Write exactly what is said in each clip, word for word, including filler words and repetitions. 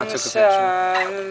the silence.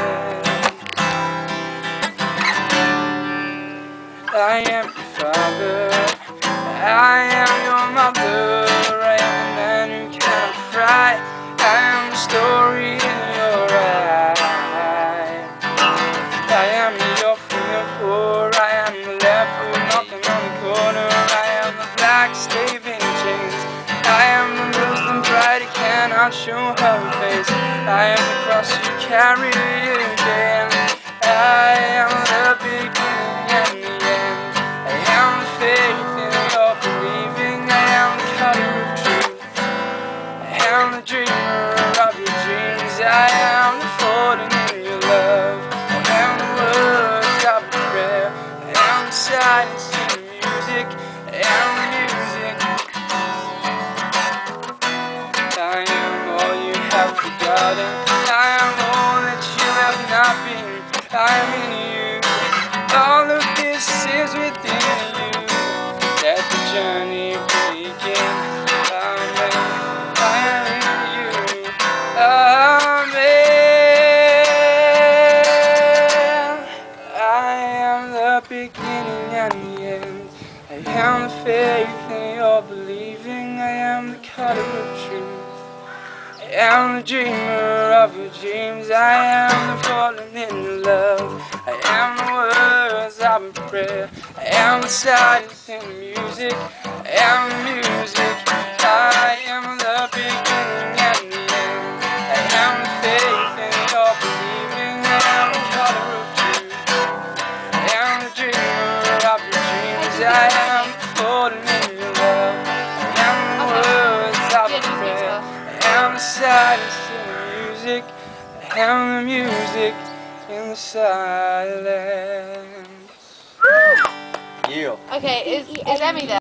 I am your father, I am your mother, I am the man who cannot cry, I am the story in your eyes. I am the orphan, the poor, I am the leper knocking on the corner, I am the black slave in chains, I am the Muslim bride who cannot show her face, I am the cross you carry again, I am the beginning and the end, I am the faith in your believing, I am the color of truth, I am the dreamer of your dreams, I am the falling in your love, I am the words of a prayer, I am the silence in the music, I am the music, I am all you have forgotten, I am all that you have not been, I am in you, all of this is within you, let the journey begin, amen, I am in you, amen, I am the beginning and the end, I am the faith in your believing, I am the color of truth, I am the dreamer of your dreams, I am the falling in your love, I am the words of a prayer, I am the silence in the music, I am the music, I am the beginning and the end, I am the faith in your believing, I am the color of truth, I am the dreamer of your dreams, I am the falling in your love, I am the words of a prayer, I am the silence in the music, I am the music in the silence. Yeah. Okay, is, is Emmy there?